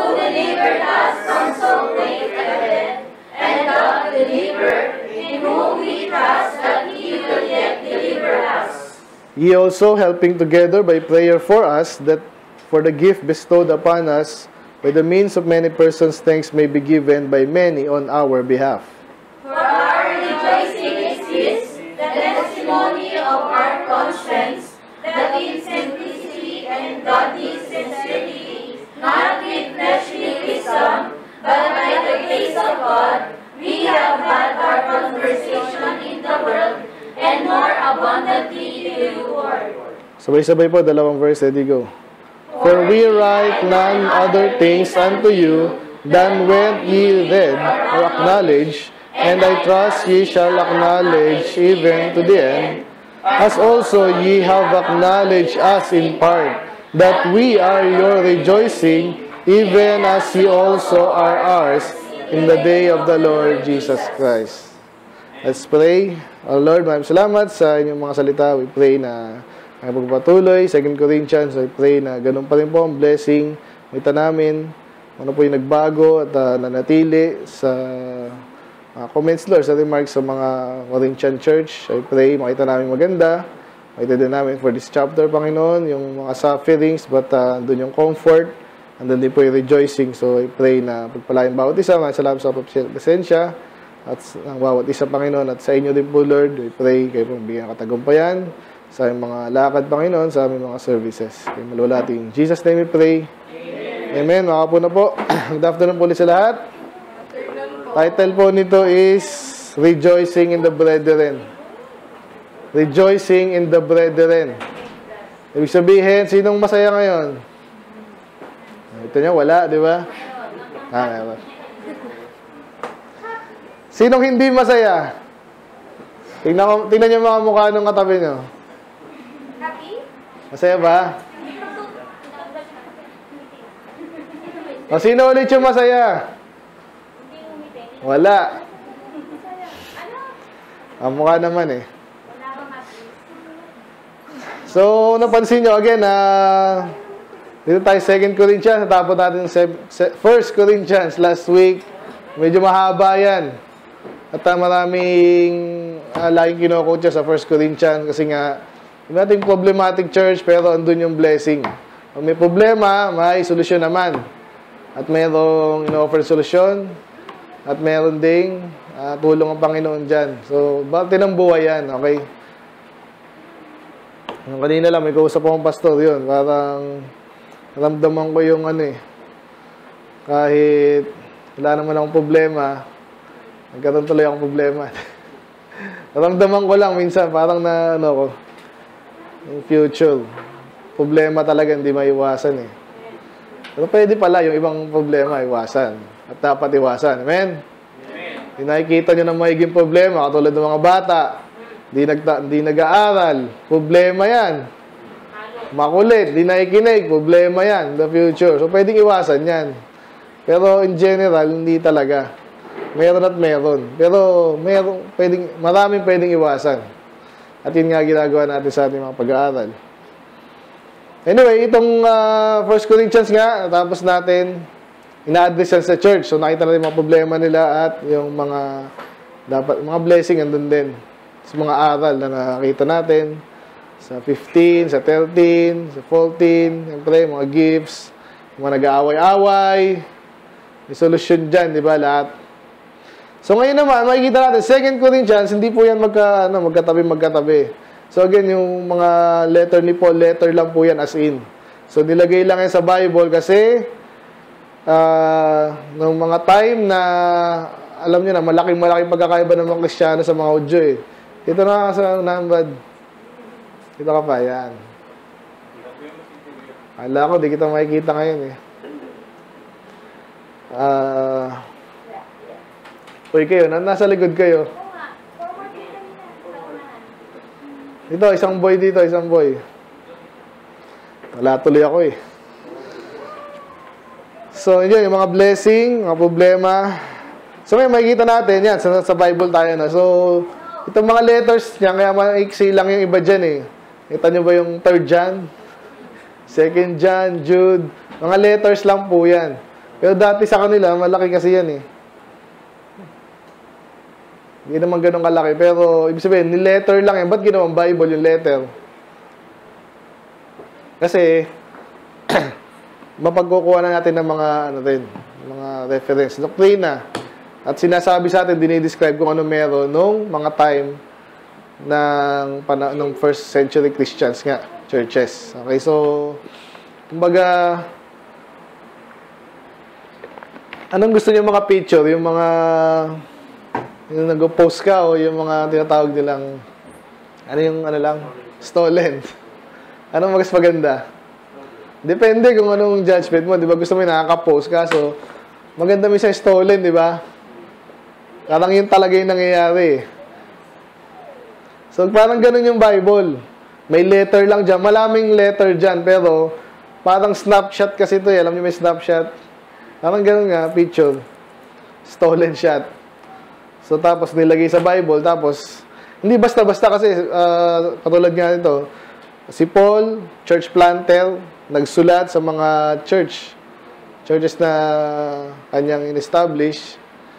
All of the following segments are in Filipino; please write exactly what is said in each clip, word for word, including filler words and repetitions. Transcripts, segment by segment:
delivered us from so great a death, and doth deliver, in whom we trust that he will yet deliver us. Ye also helping together by prayer for us, that for the gift bestowed upon us, by the means of many persons, thanks may be given by many on our behalf. For our rejoicing is this, the testimony of our conscience, that in simplicity and godly sincerity, not with fleshly wisdom, but by the grace of God, we have had our conversation in the world, and more abundantly in you, Lord. Sabay-sabay po, dalawang verse, ready, go. For we write none other things unto you than when ye read or acknowledge, and I trust ye shall acknowledge even to the end, as also ye have acknowledged us in part, that we are your rejoicing, even as ye also are ours, in the day of the Lord Jesus Christ. Let's pray. Our Lord, maraming salamat sa inyong mga salita. We pray na ay magpapatuloy. Second Corinthians, I pray na ganun pa rin po ang blessing. Makita namin ano po yung nagbago at uh, nanatili sa uh, comments, Lord, sa remarks sa mga Corinthian church. I pray makita namin maganda. Makita din namin for this chapter, Panginoon, yung mga sufferings, but uh, doon yung comfort. Andun din po yung rejoicing. So I pray na pagpalain bawat isa. Maraming salamat sa presensya at ang bawat isa, Panginoon, at sa inyo din po, Lord. We pray kayo pong bigyan katagumpayan sa aming mga lakad, Panginoon, sa aming mga services. Kayo malulati. In Jesus' name we pray. Amen. Amen. Makapo na po. Good afternoon po ulit sa lahat. Title po nito is Rejoicing in the Brethren. Rejoicing in the Brethren. Ibig sabihin, sinong masaya ngayon? Ito niya, wala, di ba? Ah, meron. Sinong hindi masaya? Tingnan, tingnan niyo mga mukha ng katabi niyo. Masaya ba? O, sino ulit yung masaya? Wala. Ang mukha naman eh. So, napansin nyo, again, ah, dito tayo Second Corinthians, natapos natin First Corinthians last week. Medyo mahaba yan. At uh, maraming uh, laging kinukutya sa First Corinthians kasi nga, may nating problematic church pero andun yung blessing. Kung may problema, may solusyon naman. At mayroong in-offer solusyon at mayroon ding uh, tulong ang Panginoon dyan. So, bakit ng buhay yan, okay? Yung kanina lang, may kausap akong pastor yun. Parang ramdaman ko yung ano eh. Kahit wala naman akong problema, nagkaroon tuloy akong problema. Ramdaman ko lang minsan, parang na, ano ko, yung future. Problema talaga hindi maiwasan eh. Pero pwede pala yung ibang problema iwasan. At dapat iwasan. Amen? Amen. Nakikita nyo ng maiging problema, katulad ng mga bata. Di, nagta, di nag-aaral. Problema yan. Makulit, di nakikinig. Problema yan. The future. So pwedeng iwasan yan. Pero in general, hindi talaga. Meron at meron. Pero meron, pwedeng, maraming pwedeng iwasan. At yun nga ginagawa natin sa ating mga pag-aaral. Anyway, itong uh, First Corinthians nga, tapos natin, ina-address yan sa church. So nakita natin mga problema nila at yung mga, dapat, mga blessing andun din. Sa mga aral na nakita natin. Sa fifteen, sa thirteen, sa fourteen, siyempre, mga gifts, mga nag-aaway-away, may solusyon dyan, di ba, lahat. So ngayon naman, makikita natin, Second Corinthians, hindi po yan magka, ano, magkatabi-magkatabi. So again, yung mga letter ni Paul, letter lang po yan as in. So nilagay lang yan sa Bible kasi uh, ng mga time na, alam nyo na, malaking-malaking pagkakaiba ng mga Kristiyano sa mga Hudyo eh. Ito na sa nambad. Ito ka pa, yan. Ala ko, di kita makikita ngayon eh. Ah... Uh, Uy, kayo, nasa likod kayo. Dito, isang boy dito, isang boy. Wala tuloy ako eh. So, yun, yung mga blessing, mga problema. So, ngayon, makikita natin, yan, sa, sa Bible tayo na. So, itong mga letters niya, kaya maiksi lang yung iba dyan eh. Kita nyo ba yung third John? second John, Jude. Mga letters lang po yan. Pero dati sa kanila, malaki kasi yan eh. Hindi naman ganun kalaki. Pero, ibig sabihin, ni-letter lang yan. Ba't ginawang Bible yung letter? Kasi, mapagkukuha na natin ng mga, ano din, mga reference. Doktrina. At sinasabi sa atin, dinidescribe kung ano meron nung mga time ng, pana, ng first century Christians nga, churches. Okay, so, kumbaga, anong gusto niyo mga picture? Yung mga, yung nag-post ka o yung mga tinatawag nilang, ano yung, ano lang, stolen. Anong mas maganda? Depende kung anong judgment mo. Di ba gusto mo yung nakaka-post ka? So, maganda mo yung stolen, di ba? Parang yun talaga yung nangyayari. So, parang ganun yung Bible. May letter lang dyan. Malaming letter dyan. Pero, parang snapshot kasi ito eh. Alam niyo may snapshot? Parang ganun nga, picture. Stolen shot. So, tapos nilagay sa Bible. Tapos, hindi basta-basta kasi, uh, katulad nga nito, si Paul, church planter, nagsulat sa mga church. Churches na kanyang in-establish.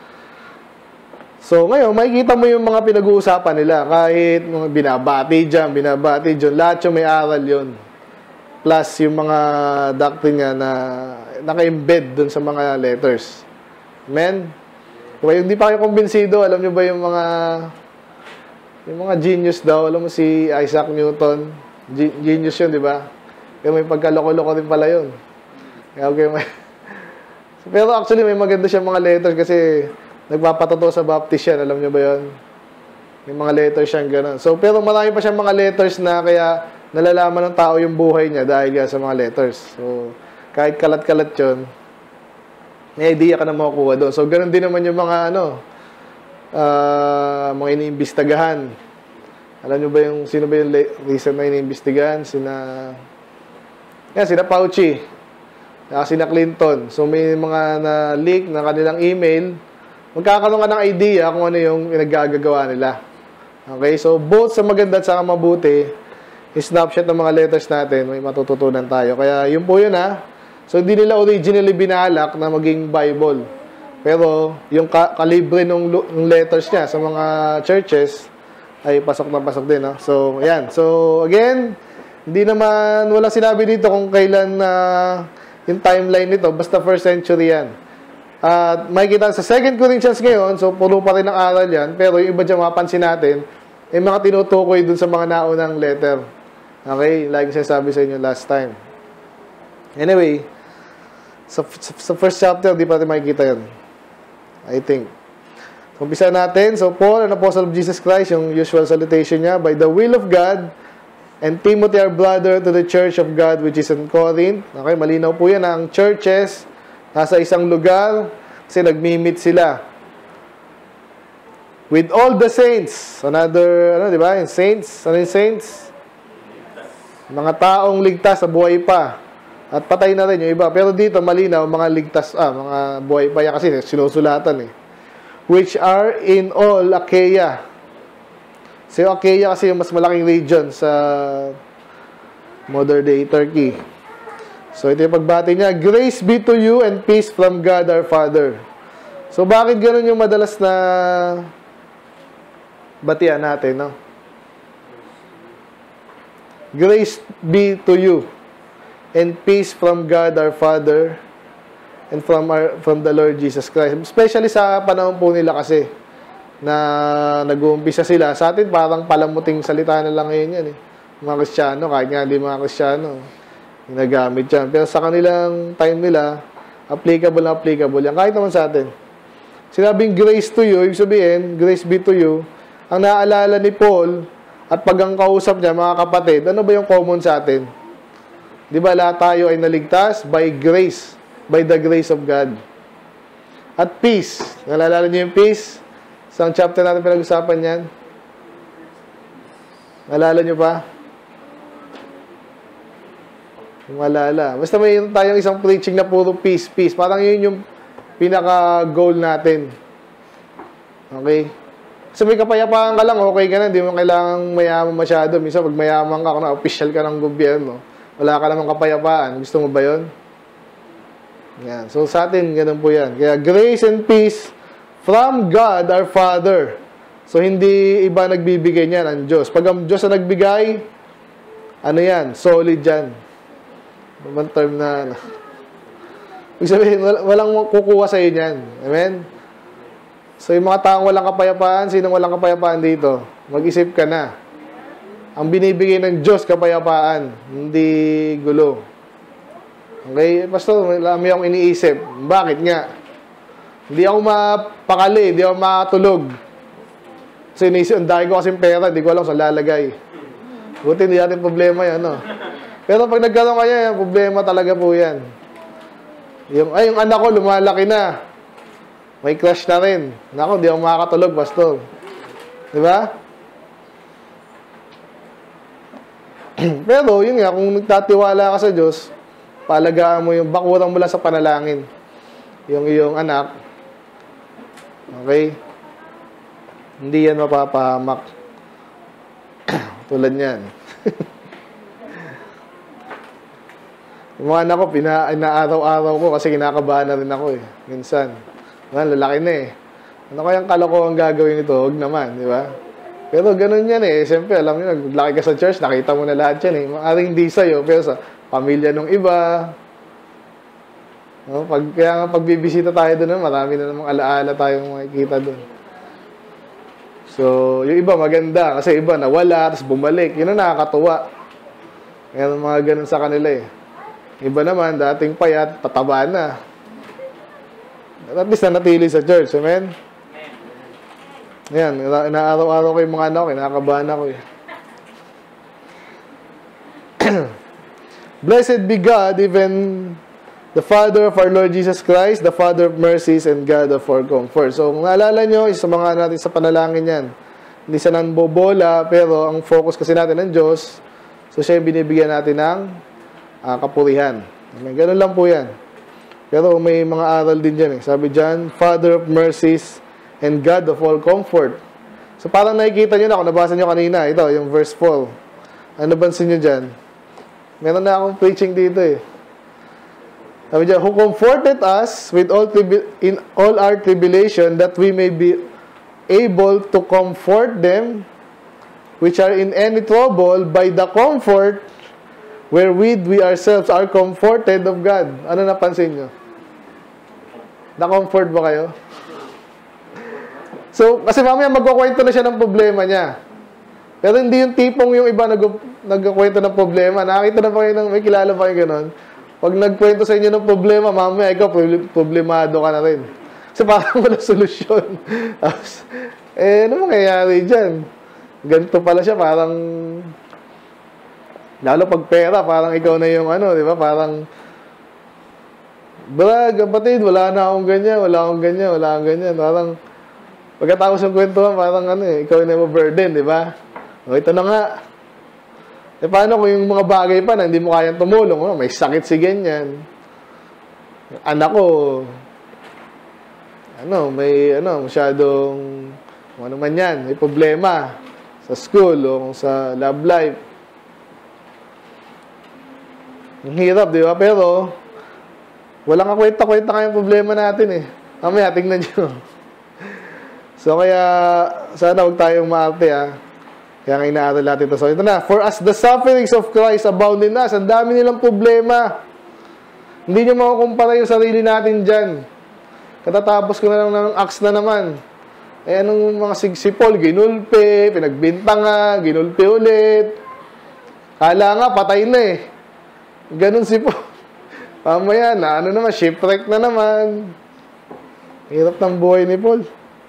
So, ngayon, makikita mo yung mga pinag-uusapan nila. Kahit mga binabati dyan, binabati dyan. Lahat yung may aral yun. Plus, yung mga doctrine niya na naka-embed dun sa mga letters. Amen? Kung hindi pa kayo kumbinsido, alam nyo ba yung mga yung mga genius daw? Alam mo si Isaac Newton? Genius yun, di ba? Kaya may pagkaloko-loko din pala yun. Kaya okay, may... Pero actually, may maganda siyang mga letters kasi nagpapatotoo sa baptist yan. Alam niyo ba yun? May mga letters siyang gano'n. So, pero marami pa siyang mga letters na kaya nalalaman ng tao yung buhay niya dahil yan sa mga letters. So, kahit kalat-kalat yun, may idea ka na makukuha doon. So, gano'n din naman yung mga, ano, uh, mga iniimbestagahan. Alam niyo ba yung, sino ba yung recent na iniimbestigahan? Sina, yan, sina Fauci. Sina Clinton. So, may mga na-leak na kanilang email. Magkakaroon ka ng idea kung ano yung pinagagagawa nila. Okay? So, both sa maganda at sa mabuti, yung snapshot ng mga letters natin, may matututunan tayo. Kaya, yun po yun ha. So, hindi nila originally binalak na maging Bible. Pero, yung ka kalibre ng, ng letters niya sa mga churches, ay pasok na pasok din. Ha? So, ayan. So, again, hindi naman, wala sinabi dito kung kailan na uh, yung timeline nito. Basta first century yan. At uh, makikita sa Second Corinthians ngayon, so puno pa rin ang aral yan. Pero yung iba dyan mapansin natin, yung mga tinutukoy dun sa mga naunang letter. Okay? Like sinasabi sa inyo last time. Anyway, sa, sa, sa first chapter, di pa natin makikita yan. I think. So, umpisa natin. So, Paul, an apostle of Jesus Christ, yung usual salutation niya, by the will of God, and Timothy, our brother, to the church of God, which is in Corinth. Okay, malinaw po yan. Ang churches, nasa isang lugar, kasi nagmi-meet sila. With all the saints. Another, ano, di ba? Yung saints. Ano yung saints? Mga taong ligtas sa buhay pa. At patay na rin yung iba. Pero dito, malinaw, mga ligtas, ah, mga buhay pa yan kasi sinusulatan eh. Which are in all Achaia. So, Achaia kasi yung mas malaking region sa modern day Turkey. So, ito yung pagbati niya. Grace be to you and peace from God our Father. So, bakit ganun yung madalas na batian natin, no? Grace be to you and peace from God our Father and from our, from the Lord Jesus Christ. Especially sa panahon po nila kasi na nag-uumpisa sila. Sa atin, parang palamuting salita na lang ngayon yan, eh. Mga Kristiyano, kahit nga hindi mga Kristiyano, ginagamit yan. Pero sa kanilang time nila, applicable na applicable yan. Kahit naman sa atin. Sinabing grace to you, ibig sabihin, grace be to you, ang naaalala ni Paul, at pag ang kausap niya, mga kapatid, ano ba yung common sa atin? Di ba lahat tayo ay naligtas? By grace. By the grace of God. At peace. Naalala niyo yung peace? Isang chapter natin pinag-usapan yan. Naalala niyo pa? Malala. Basta may tayong isang preaching na puro peace, peace. Parang yun yung pinaka-goal natin. Okay? Kasi may kapayapaan ka lang, okay ka na. Hindi mo kailangang mayaman masyado. Minsan, pag mayaman ka, kung na official ka ng gobyerno, wala ka namang kapayapaan. Gusto mo ba yun? Yan. So, sa atin, ganun po yan. Kaya, grace and peace from God, our Father. So, hindi iba nagbibigay niyan, ang Diyos. Pag ang Diyos ang nagbigay, ano yan? Solid yan. One term na, ibig sabihin, walang kukuha sa iyo yan. Amen? So, yung mga taong walang kapayapaan, sinong walang kapayapaan dito? Mag-isip ka na. Ang binibigay ng Diyos, kapayapaan, hindi gulo. Okay? Pastor, may akong iniisip. Bakit nga? Hindi ako mapakali, hindi ako makatulog. Kasi iniisip, ang dahil ko kasing pera, hindi ko alam saan lalagay. Buti hindi natin problema yan, no? Pero pag nagkaroon kaya, yung problema talaga po yan. Yung, ay, yung anak ko, lumalaki na. May crush na rin. Naku, hindi ako makakatulog, pastor. Di ba? Pero, yun nga, kung nagtatiwala ka sa Diyos, palagaan mo yung bakurang mula sa panalangin. Yung iyong anak. Okay? Hindi yan mapapahamak. Tulad yan. Yung mga anak ko, pina-araw-araw ko kasi kinakabahan na rin ako eh. Minsan. Man, lalaki na eh. Ano kayang kalokohan gagawin ito? Huwag naman, di ba? Pero ganun yan eh. Siyempre, alam niyo, naglaki ka sa church, nakita mo na lahat yan eh. Maaring di sa'yo, pero sa pamilya ng iba. No? Pag, kaya nga pagbibisita tayo doon, marami na namang alaala tayong makikita doon. So, yung iba maganda. Kasi iba nawala, tapos bumalik. Yun ang nakakatuwa. Kaya mga ganun sa kanila eh. Iba naman, dating payat, pataba na. At least na natili sa church. Amen? Ayan, inaaraw-araw ko yung mga anak ko, nakakabahan ako eh. Blessed be God, even the Father of our Lord Jesus Christ, the Father of mercies and God of our comfort. So, kung naalala nyo, isa mga natin sa panalangin yan. Hindi sa nanbobola, pero ang focus kasi natin ng Diyos, so siya yung binibigyan natin ng uh, kapurihan. Amen. Ganun lang po yan. Pero may mga aral din dyan eh. Sabi dyan, Father of mercies and God of all comfort. So parang nakikita nyo na, kung nabasa nyo kanina, ito, yung verse four. Ano nabansin nyo dyan? Meron na akong preaching dito eh. Sabi dyan, who comforted us with all in all our tribulation, that we may be able to comfort them which are in any trouble by the comfort wherewith we ourselves are comforted of God. Ano napansin nyo? Na-comfort ba kayo? So, kasi mamaya magkukwento na siya ng problema niya. Pero hindi yung tipong yung iba nag nagkukwento ng problema. Nakakita na ba kayo ng, may kilala ba kayo gano'n? Pag nagkwento sa inyo ng problema, mamaya ikaw, problemado ka na rin. Kasi parang wala solusyon. eh, ano mangyayari dyan? Ganito pala siya, parang, lalo pag pera, parang ikaw na yung ano, di ba? Parang, brad, kapatid, wala na akong ganyan, wala akong ganyan, wala akong ganyan. Parang, pagkatapos ng kwentuhan, parang ano eh, ikaw na yung burden, di ba? O, ito na nga. E paano kung yung mga bagay pa na hindi mo kayang tumulong? Oh, may sakit si ganyan. Anak ko, ano, may, ano, masyadong, ano man yan, may problema sa school o sa love life. Ang hirap, di ba? Pero, walang kakwenta-kwenta kayong problema natin eh. Mamaya, tingnan nyo. So, kaya, sana huwag tayong maarte ah. Kaya nga inaaral natin ito. So, ito na. For as the sufferings of Christ abound in us, ang dami nilang problema. Hindi nyo makukumpara yung sarili natin dyan. Katatapos ko na lang ng Acts na naman. Eh, anong mga sigsipol? Ginulpe, pinagbintangan, ginulpe ulit. Kala nga, patay na eh. Ganun si Paul. Pamaya na, ano naman, shipwreck na naman. Hirap ng buhay ni Paul.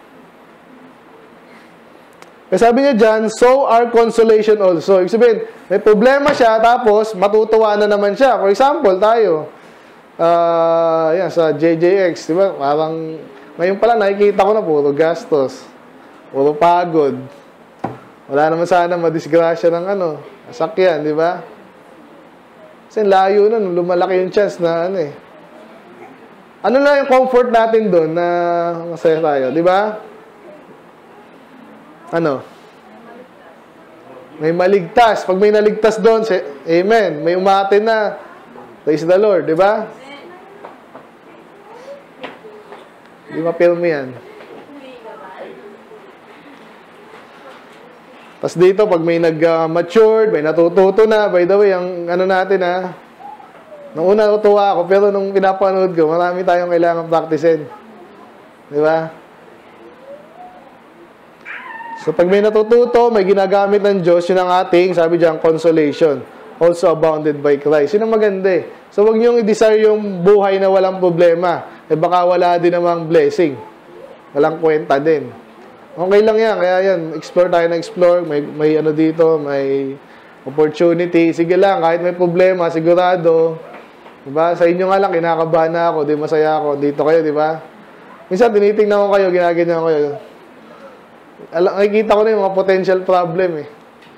Eh, sabi niya dyan, so our consolation also. Ibig sabihin, may problema siya, tapos matutuwa na naman siya. For example, tayo, uh, yan, sa J J X, di ba? Parang, ngayon pala, nakikita ko na puro gastos. Puro pagod. Wala naman sana madisgrasya ng ano, sakyan, di ba? Kasi layo nun, lumalaki yung chance na ano eh. Ano na yung comfort natin doon na masaya tayo, di ba? Ano? May maligtas. Pag may naligtas doon, say, amen. May umate na. Praise the Lord, di ba? Hindi mapirmi yan. Tapos dito, pag may nag-matured, may natututo na, by the way, ang ano natin ha, nung una natutuwa ako, pero nung pinapanood ko, marami tayong kailangan practicein. Di ba? So, pag may natututo, may ginagamit ng Diyos, yun ang ating, sabi diyan, consolation. Also abounded by Christ. Yun ang maganda eh. So, wag niyong i-desire yung buhay na walang problema. Eh, baka wala din namang blessing. Walang kwenta din. Okay lang yan. Kaya yan, explore tayo na explore. May, may ano dito, may opportunity. Sige lang, kahit may problema, sigurado. Diba? Sa inyo nga lang, kinakabahan na ako. Di masaya ako. Dito kayo, di ba? Minsan, tinitingnan ko kayo, ginaganyan ko kayo. Alam, nakikita ko na yung mga potential problem eh.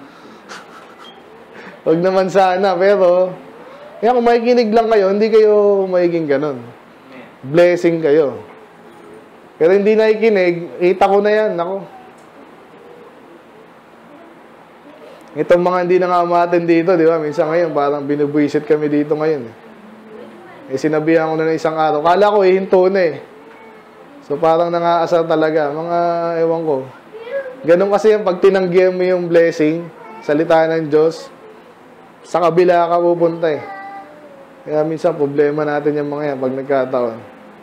Huwag naman sana, pero kaya kung makikinig lang kayo, hindi kayo magiging ganun. Blessing kayo. Pero hindi nakikinig, kita ko na yan, ako. Itong mga hindi na nga umatin dito, di ba? Minsan ngayon, parang binubwisit kami dito ngayon. Eh, sinabihan ko na ng isang araw. Kala ko, ihinto na eh. So, parang nangaasar talaga. Mga, ewan ko. Ganun kasi yung pag tinanggihan mo yung blessing, salita ng Diyos, sa kabila ka pupunta eh. Kaya minsan, problema natin yung mga yan pag nagkataon.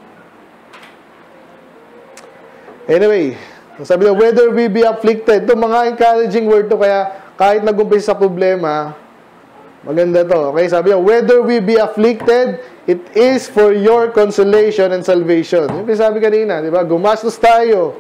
Anyway, sabi na, whether we be afflicted, ito mga encouraging word to, kaya kahit nag-umpisa sa problema, maganda to. Okay, sabi na, whether we be afflicted, it is for your consolation and salvation. Yung sabi kanina, di ba? Gumastos tayo.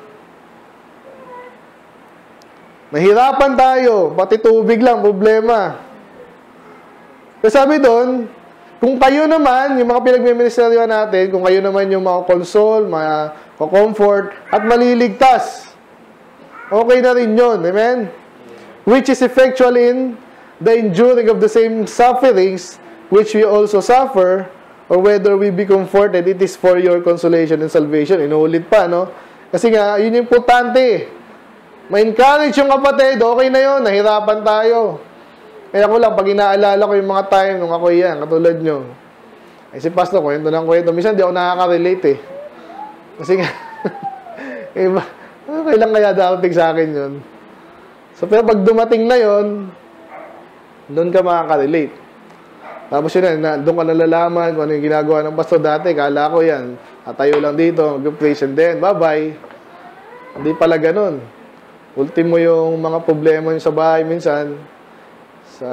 Nahirapan tayo. Pati tubig lang, problema. Kasi sabi doon, kung kayo naman, yung mga pinagmiministeryo natin, kung kayo naman yung makakonsole, makakomfort, at maliligtas, okay na rin yun. Amen? Which is effectual in the enduring of the same sufferings which we also suffer, or whether we be comforted, it is for your consolation and salvation. Inuulit pa, no? Kasi nga, yun yung importante. Ma-encourage yung kapatid, okay na yun, nahirapan tayo. Kaya ko lang, pag inaalala ko yung mga time nung ako yan, katulad nyo. Eh, si Pastor, kwento ng kwento. Minsan, di ako nakaka-relate eh. Kasi nga, eh, okay lang kaya dapat sa akin yun. So, pero pag dumating na yun, doon ka makaka-relate. Tapos yun na, doon ka nalalaman kung ano yung ginagawa ng pastor dati. Kala ko yan, tatayo lang dito, mag-praise and then, bye-bye. Hindi pala ganun. Ultimo yung mga problema yung sa bahay minsan, sa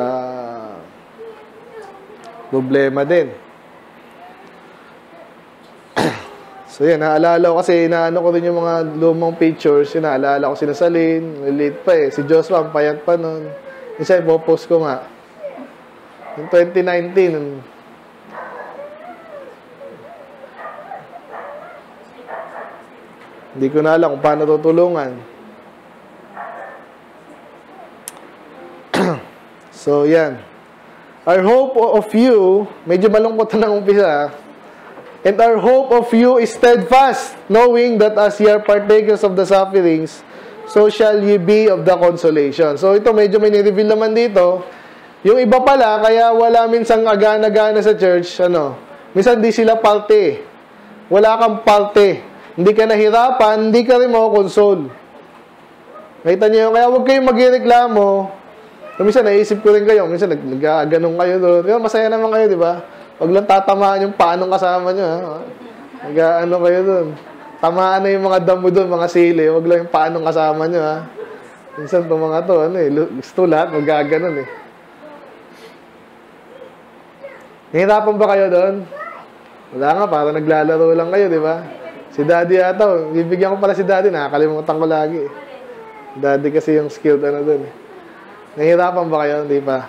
problema din. So yan, naalala ko kasi, naano ko rin yung mga lumang pictures, yun, naalala ko sila Salin, late pa eh. Si Joshua, payat pa nun. Isa, ipopost ko nga. Yung twenty nineteen, hindi ko na alam kung paano tutulungan. So, yan. Our hope of you, medyo malungkot na ng umpisa, and our hope of you is steadfast, knowing that as ye are partakers of the sufferings, so shall ye be of the consolation. So, ito medyo may nireveal naman dito. Yung iba pala, kaya wala minsang agana-gana sa church, ano, minsan di sila parte. Wala kang parte. Hindi ka nahirapan, hindi ka rin makakonsole. Nakita niyo, kaya huwag kayong magreklamo. Minsan, naisip ko rin kayo, minsan nag-ganong kayo doon. Pero masaya naman kayo, di ba? Huwag lang tatamaan yung paanong kasama nyo, ha? Nag-ano kayo doon. Tamaan na yung mga damo doon, mga sili. Huwag lang yung paanong kasama nyo, ha? Minsan, itong mga to, ano eh, gusto lahat, mag-ganon eh. Nahirapan ba kayo doon? Wala nga, parang naglalaro lang kayo, di ba? Si Daddy ata, bibigyan ko pala si Daddy, nakakalimutan ko lagi. Daddy kasi yung skilled ano doon eh. Nahihirapan ba kayo? Hindi pa.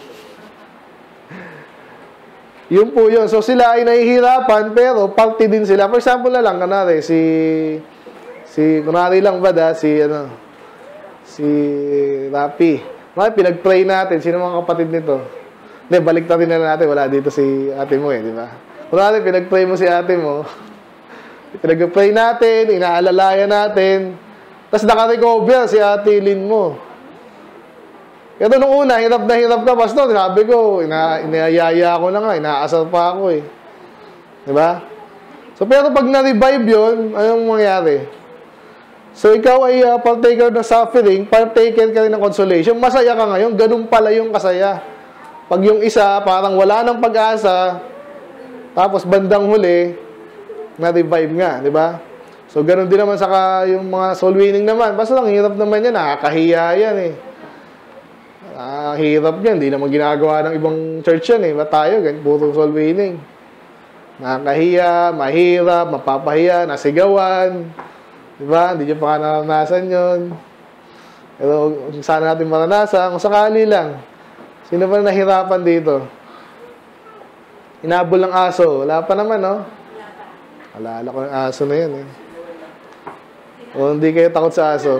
Yun po yun. So, sila ay nahihirapan, pero party din sila. For example na lang, kanari, si, si, kunwari lang ba da, si, ano, si Rapi. Mga pinag-pray natin, sino mga kapatid nito? Hindi, balik natin na natin, wala dito si ate mo eh, di ba? Kunwari, pinag-pray mo si ate mo, pinag-pray natin, inaalalayan natin, tapos naka-recover si ate Lynn mo. Kaya nung una, hirap na hirap ka, pastor. Sabi ko, ina inayaya ko na nga, inaasar pa ako eh. Diba? So, pero pag na-revive yun, anong mangyari? So, ikaw ay uh, partaker ng suffering, partaker ka rin ng consolation, masaya ka ngayon, ganun pala yung kasaya. Pag yung isa, parang wala ng pag-asa, tapos bandang huli, na-revive nga, di ba? So, ganun din naman sa yung mga soul winning naman. Basta lang, hirap naman yan, nakakahiya yan eh. Ah, hirap yan, hindi naman ginagawa ng ibang church yan eh. Ba't tayo, ganyan, puro soul winning. Nakakahiya, mahirap, mapapahiya, nasigawan. Diba? Hindi nyo pa naranasan yun. Pero sana natin maranasan. Kung sakali lang. Sino ba nahirapan dito? Inabol ng aso. Wala pa naman, no? Alala ko yung aso na yun, eh. O hindi kayo takot sa aso.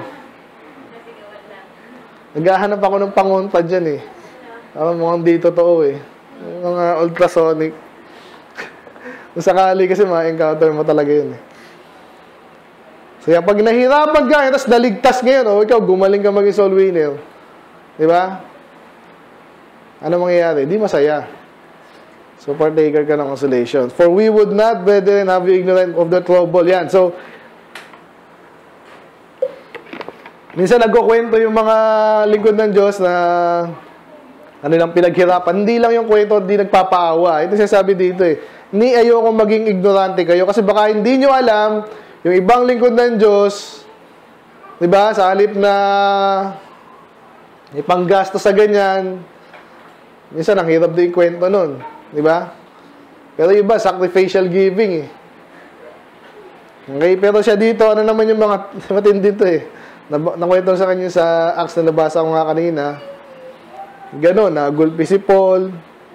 Naghahanap ako ng pangunta dyan, eh. Parang mukhang di totoo, eh. Yung mga ultrasonic. Kung sakali kasi ma-encounter mo talaga yun, eh. Kaya pag nahirapan ka, tapos naligtas ngayon, o ikaw, gumaling ka maging soul winner. Di ba? Ano mangyayari? Di masaya. So, partaker ka ng consolation. For we would not, brethren, have you ignorant of the trouble. Yan. So, minsan nagkukwento yung mga lingkod ng Diyos na ano lang pinaghirapan. Hindi lang yung kwento, hindi nagpapaawa. Ito sinasabi dito eh. Ni ayoko maging ignorante kayo kasi baka hindi nyo alam yung ibang lingkod ng Diyos, di ba, sa halip na ipanggasto sa ganyan, minsan ang hirap din kwento nun, di ba? Pero iba, sacrificial giving eh. Okay, pero siya dito, ano naman yung mga matindi dito eh. Nakwento sa kanya sa Acts na nabasa ko nga kanina, gano'n, nagulpi si Paul.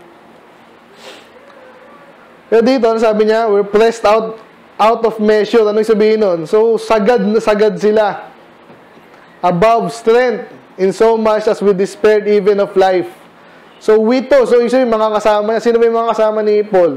Pero dito, ano sabi niya? We're pressed out out of measure. Ano yung sabihin nun? So, sagad na sagad sila. Above strength, in so much as we despaired even of life. So, wito. So, isa yung mga kasama niya. Sino ba yung mga kasama ni Paul?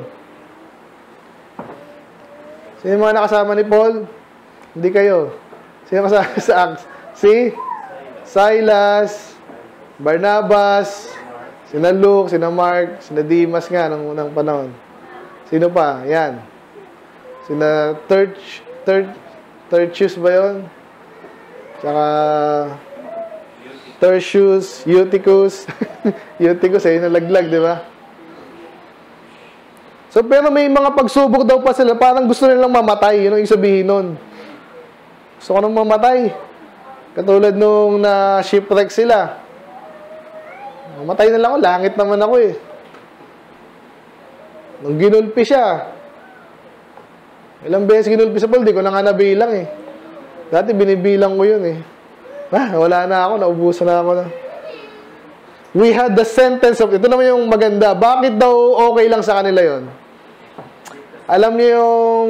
Sino yung mga nakasama ni Paul? Hindi kayo. Sino kasama sa Acts? Si Silas, Barnabas, sina Luke, sina Mark, sina Demas nga nung unang panahon. Sino pa? Yan. Sina third, third, Tertius ba yun? Tsaka Tertius, Eutychus. Eutychus eh, nalaglag, di ba? So, pero may mga pagsubok daw pa sila, parang gusto nilang mamatay. Yun ang sabihin nun. Gusto ko nang mamatay. Katulad nung na-shipwreck sila. Mamatay na lang ako, langit naman ako eh. Nung ginulpi siya, ilang beses ginulpi sa Paul, di ko na nga nabilang eh. Dati binibilang ko yun eh. Ah, wala na ako, naubusan na ako na. We had the sentence of, ito naman yung maganda, bakit daw okay lang sa kanila yon? Alam niyo yung,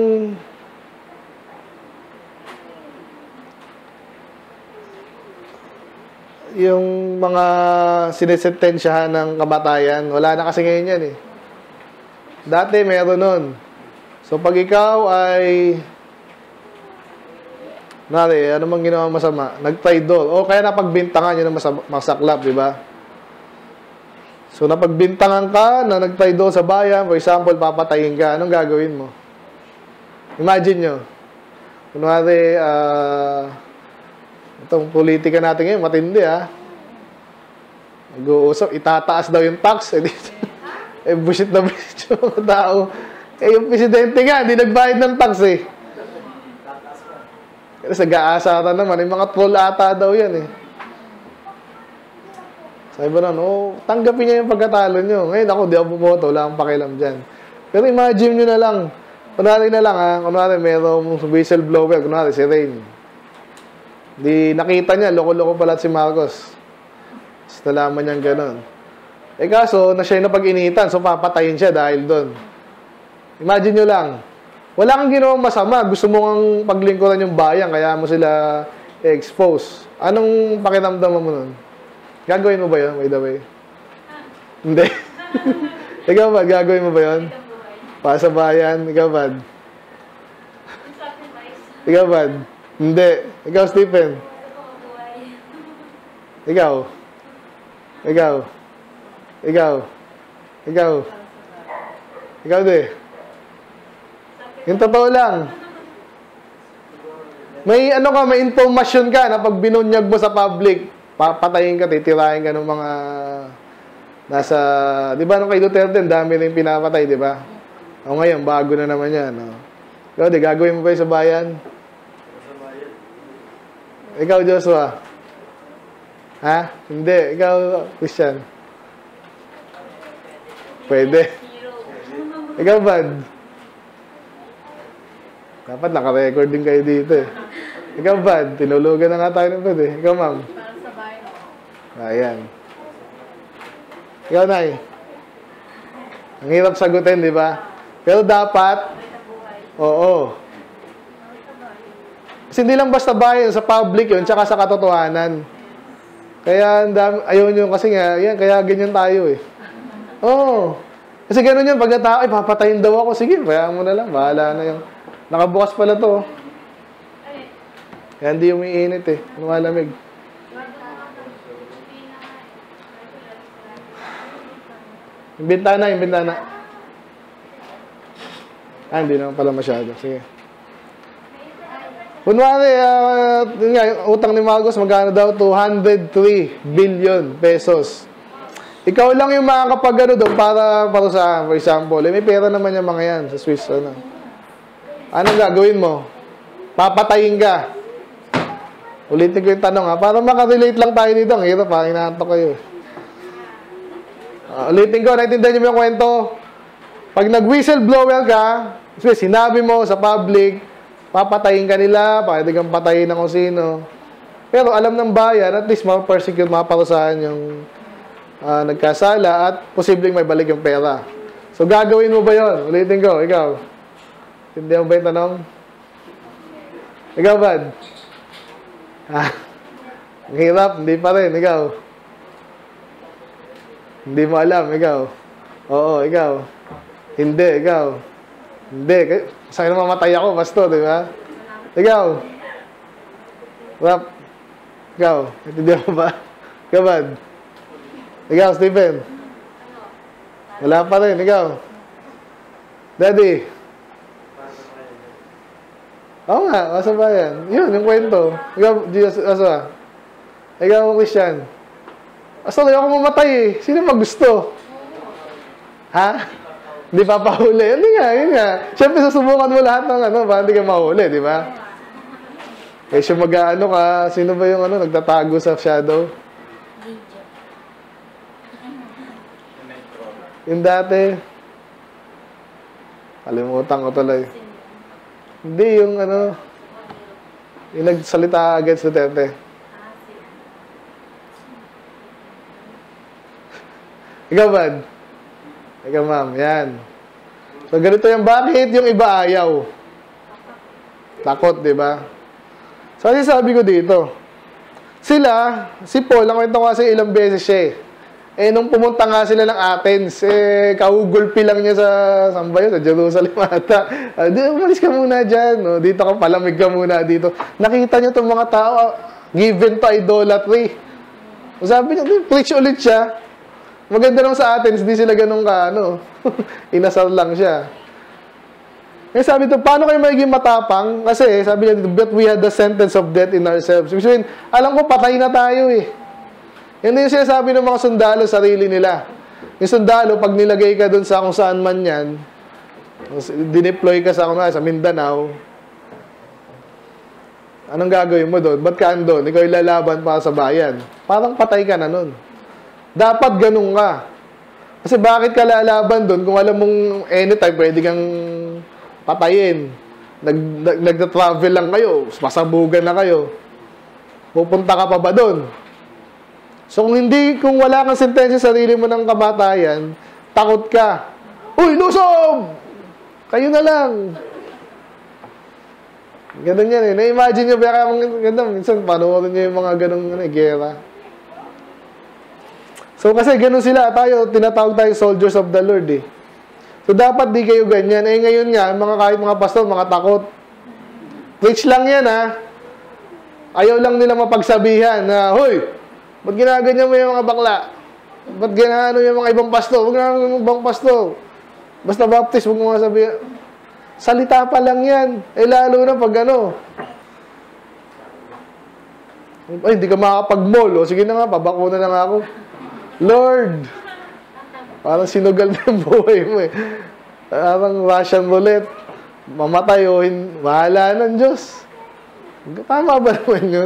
yung mga sinesentensyahan ng kamatayan, wala na kasi ngayon yan eh. Dati meron nun. So, pag ikaw ay nari, ano mang ginawa masama? Nag-traidor. O kaya napagbintangan yun ang masaklap, di ba? So, napagbintangan ka na nag-traidor sa bayan, for example, papatayin ka. Anong gagawin mo? Imagine nyo. Kunwari, ah, uh, itong politika natin ngayon, matindi ah. Nag-uusap, itataas daw yung tax. Eh, eh bullshit na bullshit yung mga tao. Eh, yung presidente nga, hindi nagbayad ng tax eh. Kasi nag-aasara naman, yung mga troll ata daw yan eh. Sabi ba na, oh, tanggapin niya yung pagkatalo nyo. Ngayon ako, di ako bumoto, wala akong pakialam dyan. Pero imagine nyo na lang, kunwari na lang ha, kunwari mayroong whistleblower, kunwari si Rain. Di nakita niya, loko-loko pala si Marcos. Tapos nalaman niyang gano'n. Eh kaso, na siya yung napag-initan, so papatayin siya dahil doon. Imagine nyo lang, wala kang ginawang masama, gusto mo kang paglingkuran yung bayan, kaya mo sila expose. Anong pakiramdam mo nun? Gagawin mo ba yun, by the way? Hindi. Ikaw ba, gagawin mo ba yun? Para sa bayan, ikaw ba? Ikaw ba? Hindi. Ikaw, Stephen? Ikaw? Ikaw? Ikaw? Ikaw? Ikaw, di? Yung totoo lang. May ano ka, may information ka na pag binunyag mo sa public, papatayin ka, titirahin ka ng mga nasa, di ba nung kay Duterte, dami rin pinapatay, di ba? O ngayon, bago na naman yan. No? Ikaw, di, gagawin mo ba yung sa bayan? Ikaw, Joshua? Ha? Hindi. Ikaw, Christian? Pwede. Ikaw, Bad? Dapat naka-record din kayo dito eh. Ikaw, Bad? Tinulugan na nga tayo ng Bad eh. Ikaw, Ma'am? Para sa bayan. Ayan. Ikaw, Nay? Ang hirap sagutin, di ba? Pero dapat, oo. Kasi hindi lang basta bayan, sa public yun, tsaka sa katotohanan. Kaya, ayaw nyo kasi nga, yan, kaya ganyan tayo eh. Oo. Kasi gano'n yun, pag natao, ay, papatayin daw ako. Sige, kaya mo na lang, bahala na yung, nakabukas pala to. Kaya hindi umiinit eh, lumalamig. Yung bintana, yung bintana. Ah, hindi naman pala masyado. Sige. Kunwari, uh, yun nga, yung utang ni Marcos, magkano daw? two hundred three billion pesos. Ikaw lang yung makakapag ano doon para, para sa, for example, eh, may pera naman yung mga yan sa Swiss. Ano. Anong gagawin mo? Papatayin ka. Ulitin ko yung tanong ha, para makarelate lang tayo dito. Ang hirap ha, inaantok kayo. Uh, ulitin ko, naintindihan niyo mo yung kwento. Pag nag-whistleblower ka, sinabi mo sa public, papatayin ka nila, pwede kang patayin ng kung sino. Pero alam ng bayan, at least ma-persecute, maparusahan yung uh, nagkasala at posibleng may balik yung pera. So, gagawin mo ba yun? Ulitin ko, ikaw. Hindi mo ba yung tanong? Ikaw, Bad? Ha? Ang hirap, hindi pa rin. Ikaw? Hindi mo alam, ikaw? Oo, ikaw? Hindi, ikaw? Hindi. Sa'yo na mamatay ako, basto, di ba? Ikaw? Rap? Ikaw? Hindi mo ba? Ikaw, Bad? Ikaw, Stephen? Wala pa rin, ikaw? Daddy? Oo nga, asa ba yan? Yun, yung kwento. Ikaw, Jesus, asa? Ikaw, Christian? Asa na ako mamatay eh. Sino magusto? Ha? Hindi pa pahuli. Hindi nga, yun nga. Siyempre, susubukan mo lahat ng ano, ba hindi ka mahuli, di ba? Eh, siya mag-ano ka, sino ba yung ano, nagtatago sa shadow? Yung dati. Kalimutan ko tuloy. Hindi, yung ano, yung nagsalita against Duterte. Ikaw, Bad? Ikaw, Ma'am. Yan. So, ganito yung bakit yung iba ayaw. Takot, di ba? So, ano sabi ko dito? Sila, si Paul, ang kwento kasi ilang beses siya eh. Eh, nung pumunta nga sila ng Athens, eh, kahugulpi lang niya sa, saan ba yun? Sa Jerusalem ata. Uh, di, umalis ka muna dyan. No? Dito ka, palamig ka muna dito. Nakita niyo itong mga tao, uh, given to idolatry. So, sabi niya, preach ulit siya. Maganda naman sa Athens, di sila ganun ka, ano. Inasal lang siya. Eh, sabi ito, paano kayo magiging matapang? Kasi, sabi niya dito, but we had the sentence of death in ourselves. Which means, alam ko, patay na tayo eh. Yan yung sinasabi ng mga sundalo sa sarili nila. Yung sundalo, pag nilagay ka dun sa kung saan man yan, dineploy ka sa, sa Mindanao, anong gagawin mo doon? Ba't ka andun? Ikaw ilalaban para sa bayan. Parang patay ka na nun. Dapat ganun ka. Kasi bakit ka lalaban doon kung alam mong anytime pwede kang patayin. Nag, nag, nagta-travel lang kayo, masabugan na kayo. Pupunta ka pa ba doon? So, kung hindi, kung wala kang sentensya sa sarili mo ng kamatayan, takot ka. Uy, lusob! Kayo na lang. Ganun yan eh. Na-imagine nyo, baka ganun, minsan panoorin nyo yung mga ganun ano, gera. So, kasi ganun sila. Tayo, tinatawag tayo soldiers of the Lord eh. So, dapat di kayo ganyan. Eh, ngayon nga, mga kahit mga pastor, mga takot. Preach lang yan ha. Ayaw lang nila mapagsabihan na, hoy, ba't ginaganyan mo yung mga bakla? Ba't ginaano yung mga ibang pastor? Huwag na yung ibang pastor. Basta baptist, huwag mo nga sabihin. Salita pa lang yan. Eh, lalo na pag ano, ay, hindi ka makakapag-mall. O, sige na nga, pabakuna na nga ako. Lord, parang sinugal na yung buhay mo eh. Parang Russian roulette. Mamatay o, mahala ng Diyos. Tama ba naman yun?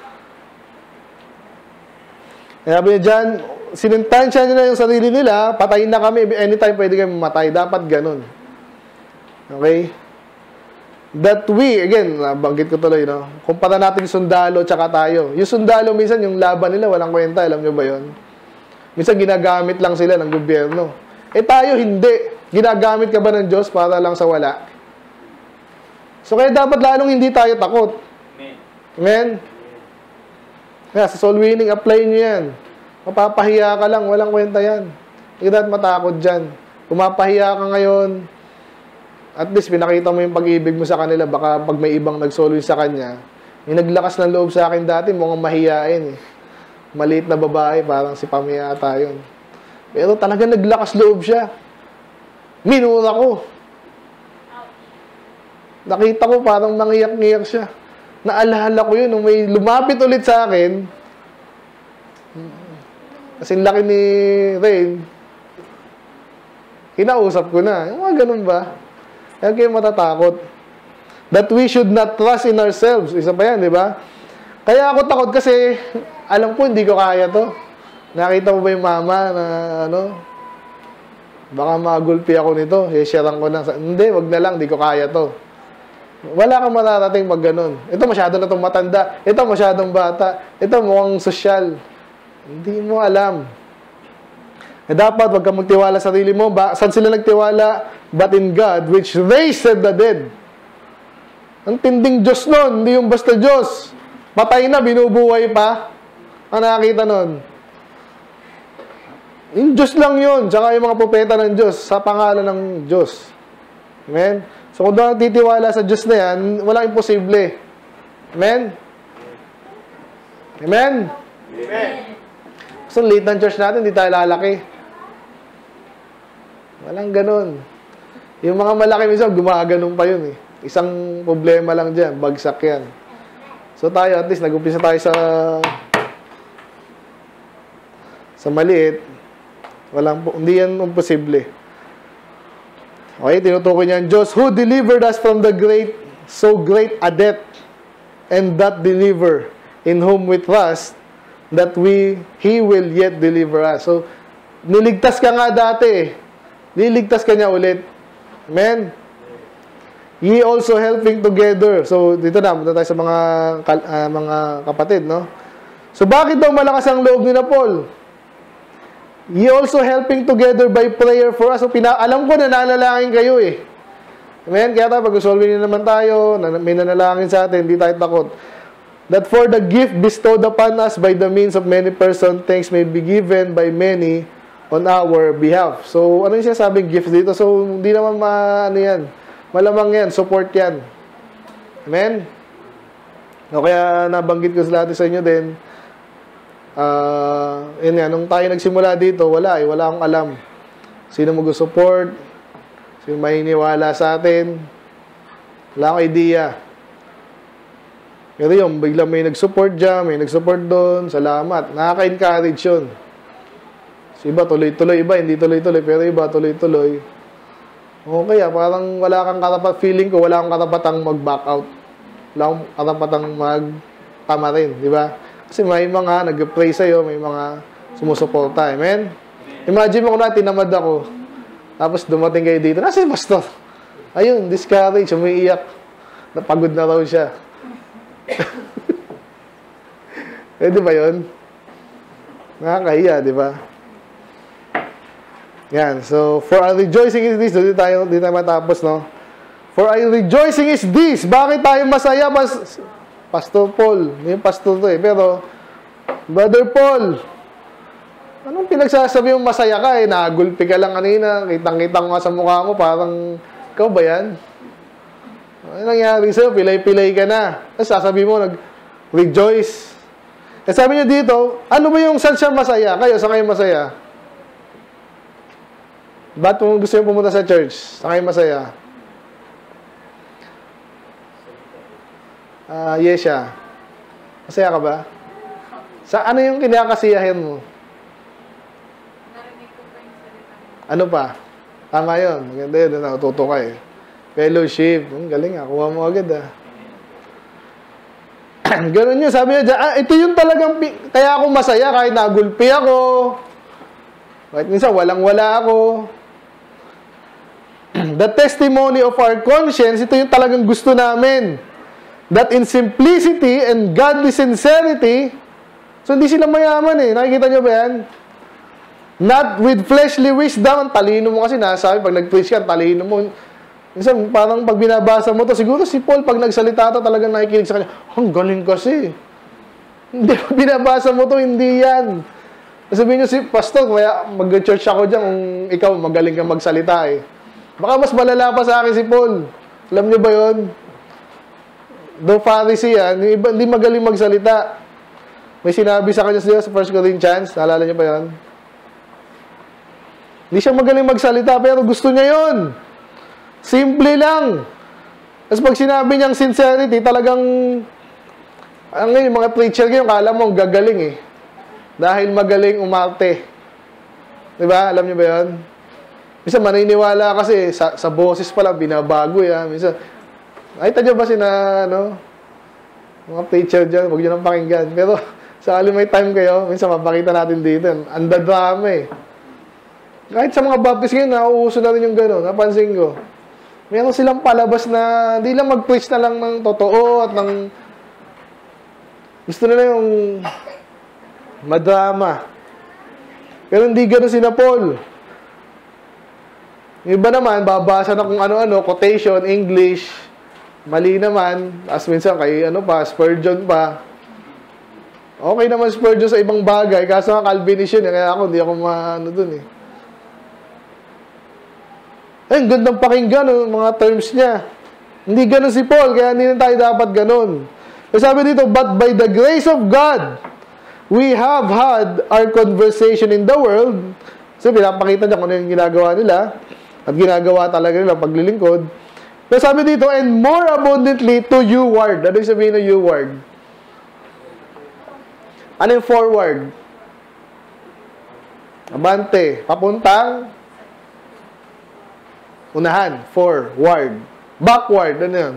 Sabi niya dyan, sinentansya nila yung sarili nila, patayin na kami, anytime pwede kami mamatay. Dapat ganun. Okay? That we, again, banggit ko tuloy, no? Kumpara natin yung sundalo tsaka tayo. Yung sundalo, minsan, yung laban nila, walang kwenta. Alam nyo ba yun? Minsan, ginagamit lang sila ng gobyerno. Eh, tayo, hindi. Ginagamit ka ba ng Diyos para lang sa wala? So, kaya dapat lalong hindi tayo takot. Amen? Kaya, sa soul winning, apply nyo yan. Mapapahiya ka lang, walang kwenta yan. Hindi dapat matakot dyan. Pumapahiya ka ngayon, at least, pinakita mo yung pag-ibig mo sa kanila. Baka pag may ibang nag-soul win sa kanya, yung naglakas ng loob sa akin dati, mukhang mahiyain eh. Maliit na babae, parang si Pamia ata yun. Pero talaga naglakas loob siya. Minura ko. Nakita ko parang nangiyak-ngiyak siya. Naalala ko yun, nung may lumapit ulit sa akin, kasi laki ni Rain, kinausap ko na. Yung mga ganun ba? Kaya kayo matatakot. That we should not trust in ourselves. Isa pa yan, di ba? Kaya ako takot kasi, alam ko, hindi ko kaya to. Nakita mo ba yung mama na, ano, baka magulpi ako nito. I-sharean ko na. Hindi, wag na lang, hindi ko kaya to. Wala kang mararating mag ganun. Ito masyado na itong matanda. Ito masyadong bata. Ito mukhang sosyal. Hindi mo alam. Eh, dapat wag kang magtiwala sa sarili mo. Ba, saan sila nagtiwala? But in God, which raised the dead. Ang tinding Diyos nun, hindi yung basta Diyos. Patay na, binubuhay pa. Ang nakakita nun. Yung Diyos lang yun. Tsaka yung mga propeta ng Diyos sa pangalan ng Diyos. Amen? So kung doon titiwala sa Diyos na yan, walang imposible. Amen? Amen? Amen. So late ng church natin, hindi tayo lalaki. Walang ganun. Yung mga malaki minsan, gumaganon pa yun eh. Isang problema lang dyan, bagsak yan. So tayo, at least, nag-umpisa tayo sa sa maliit. Walang, hindi yan imposible. Okay, tinutukoy niya ang Diyos, who delivered us from the great, so great a death, and that deliver, in whom we trust, that we, He will yet deliver us. So, niligtas ka nga dati eh. Niligtas ka niya ulit. Amen? Ye also helping together. So, dito na, punta tayo sa mga, uh, mga kapatid, no? So, bakit daw malakas ang loob ni na Paul? Ye also helping together by prayer for us. So, pina alam ko na nalalangin kayo eh. Amen? Kaya tayo, pag-usolve na naman tayo, may nanalangin sa atin, hindi tayo takot. That for the gift bestowed upon us by the means of many persons, thanks may be given by many on our behalf. So, ano yung sinasabing gift dito? So, hindi naman ma, ano yan, malamang yan, support yan. Amen? O kaya nabanggit ko sa lahat sa inyo din, uh, yun yan, nung tayo nagsimula dito, wala eh, wala akong alam. Sino mag-support, sino mahiniwala sa atin, wala akong idea. Pero yung biglang may nag-support dyan, may nag-support doon, salamat. Nakaka-encourage yun. So, iba tuloy-tuloy, iba hindi tuloy-tuloy, pero iba tuloy-tuloy. O kaya, parang wala kang katapat, feeling ko, wala kang katapatang mag-back out. Wala kang katapatang mag-tama rin, di ba? Kasi may mga nag-pray sa'yo, may mga sumusuporta, amen? Imagine mo kung na, tinamad ako, tapos dumating kayo dito, nasa si pastor? Ayun, discourage, umiiyak, napagod na raw siya. Pwede ba yun? Nakakahiya, di ba? Yan. So, for our rejoicing is this. Dito tayo, dito tayo matapos, no? For our rejoicing is this. Bakit tayo masaya? Pas Pastor Paul. Yung pastor to eh. Pero, Brother Paul, anong pinagsasabi yung masaya ka eh? Nagulpi ka lang kanina. Kitang-kitang nga sa mukha mo. Parang, ikaw ba yan? Ano nangyari sa'yo? Pilay-pilay ka na. Tapos sasabi mo, nag-rejoice. Eh sabi niyo dito, ano ba yung saan siya masaya? Kayo, saan kayo masaya? Ba't kung gusto niyo pumunta sa church? Saan kayo masaya? Ah, Yesha. Masaya ka ba? Sa ano yung kinakasiyahin mo? Narinig ko pa yung salita mo. Ano pa? Tama yun. Maganda yun. Natuto ka eh. Fellowship. Hmm, galing ah. Kuha mo agad ah. Ganun yun. Sabi niya dyan, ah, ito yung talagang, kaya ako masaya kahit nagulpi ako. Kahit minsan walang-wala ako. The testimony of our conscience, ito yung talagang gusto namin. That in simplicity and godly sincerity, so hindi sila mayaman eh. Nakikita nyo ba yan? Not with fleshly wisdom. Ang talino mo kasi nasabi, pag nag-preach ka, talino mo. Minsan, parang pag binabasa mo to, siguro si Paul, pag nagsalita to, talagang nakikinig sa kanya, ang galing kasi. Hindi, pag binabasa mo to, hindi yan. Sabihin nyo si Pastor, kaya mag-church ako dyan kung ikaw magaling kang magsalita eh. Baka mas malala pa sa akin si Paul. Alam nyo ba yun? Though Pharisee yan, iba, hindi magaling magsalita. May sinabi sa kanya sa First Corinthians, naalala nyo ba yun? Hindi siya magaling magsalita, pero gusto niya yun. Simple lang. Tapos pag sinabi niyang sincerity, talagang, ang ngayon, mga preacher ngayon, kala mo ang gagaling eh. Dahil magaling umarte. Diba? Alam niyo ba yun? Minsan maniniwala kasi sa, sa boses pala binabago yan. Minsan, ay tadyo ba sina, ano, mga preacher dyan, huwag nyo nang pakinggan. Pero, sakali may time kayo, minsan mapakita natin dito. Ang dadrama eh. Kahit sa mga baptist ngayon, nauuso na rin yung gano'n. Napansin ko. Meron silang palabas na, hindi lang mag-preach na lang ng totoo at ng, gusto nila yung madrama. Pero hindi gano'n sina Paul. Yung iba naman, babasa na kung ano-ano, quotation, English, mali naman, as minsan kay ano pa, Spurgeon pa. Okay naman Spurgeon sa ibang bagay, kaso nga Calvinist yun, kaya ako, hindi ako maano dun eh. Eh, ang gandang pakinggan, oh, mga terms niya. Hindi ganun si Paul, kaya hindi na tayo dapat ganun. Kasi sabi dito, but by the grace of God, we have had our conversation in the world. So, pinapakita niya kung ano yung ginagawa nila. At ginagawa talaga nila paglilingkod. Pero sabi dito, and more abundantly to you ward. Ano yung sabihin ng you ward? Ano yung forward? Abante. Papuntang unahan. Forward. Backward. Ano yun?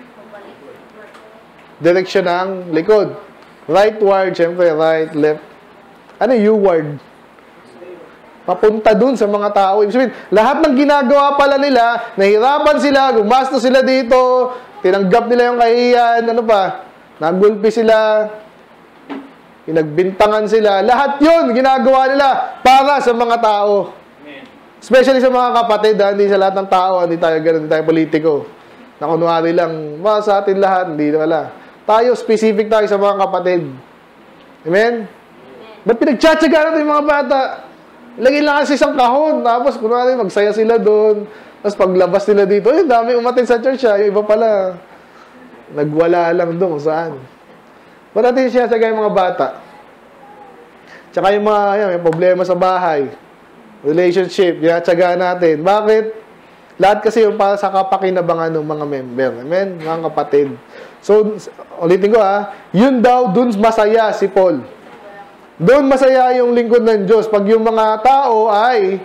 Direksyon ng likod. Rightward. Siyempre, right, left. Ano yung you-ward? Papunta dun sa mga tao. Ibig sabihin, lahat ng ginagawa pala nila, nahirapan sila, gumasto sila dito, tinanggap nila yung kahiyan, ano pa, nagulpi sila, pinagbintangan sila. Lahat yun, ginagawa nila para sa mga tao. Especially sa mga kapatid, ha? Hindi sa lahat ng tao, hindi tayo ganun, hindi tayo politiko. Na kunwari lang, mga sa atin lahat, hindi na wala. Tayo, specific tayo sa mga kapatid. Amen? Ba't pinagtsatsaga natin yung mga bata? Lagay lang kasi isang kahon. Tapos, kunwari, magsaya sila doon. Tapos, paglabas nila dito, eh, dami umatin sa church, ha? Yung iba pala, nagwala lang doon kung saan. Ba't natin siya sagay yung mga bata? Tsaka yung mga, yan, yung problema sa bahay. Relationship, yan, tsaga natin. Bakit? Lahat kasi yung para sa kapakinabangan ng mga member. Amen? Mga kapatid. So, ulitin ko ha, yun daw, dun masaya si Paul. Doon masaya yung lingkod ng Diyos pag yung mga tao ay